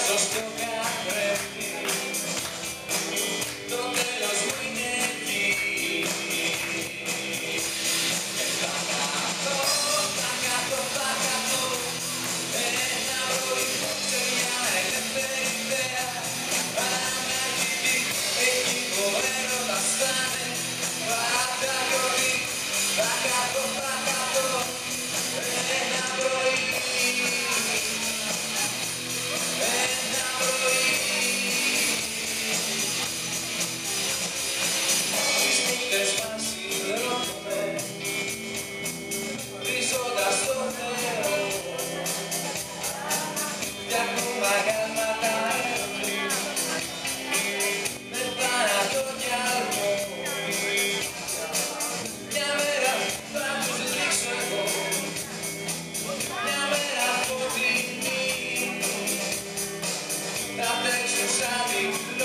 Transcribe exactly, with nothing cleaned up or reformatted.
στο καθρέφτη, το τέλος μου είναι εκεί. Και θα καθώ, θα καθώ, θα καθώ ένα πρωί σε μια ελεύθερη θέα, αναγητή, εκεί που ο έρωτας θα είναι πάντα γιορτή. Θα καθώ, θα καθώ ένα πρωί, ένα πρωί. Τις νύχτες μας υδρώνουμε, βρίζοντας το νερό, φτιάχνουμε αγάλματα με θάνατο κι αλμό. Μια μέρα θα τους ρίξω εγώ, μια μέρα φωτεινή, θα τρέξω σαν